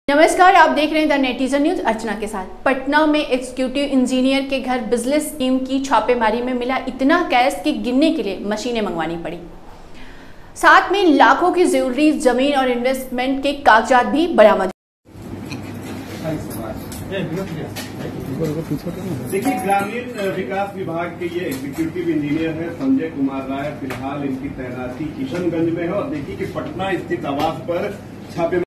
नमस्कार, आप देख रहे हैं द नेटिजन न्यूज अर्चना के साथ। पटना में एग्जीक्यूटिव इंजीनियर के घर बिजनेस स्कीम की छापेमारी में मिला इतना कैश कि गिनने के लिए मशीनें मंगवानी पड़ी। साथ में लाखों की ज्वेलरी, जमीन और इन्वेस्टमेंट के कागजात भी बरामद। देखिए, ग्रामीण विकास विभाग के ये एग्जीक्यूटिव इंजीनियर है संजय कुमार राय। फिलहाल इनकी तैनाती किशनगंज में है और देखिए कि पटना स्थित आवास पर छापे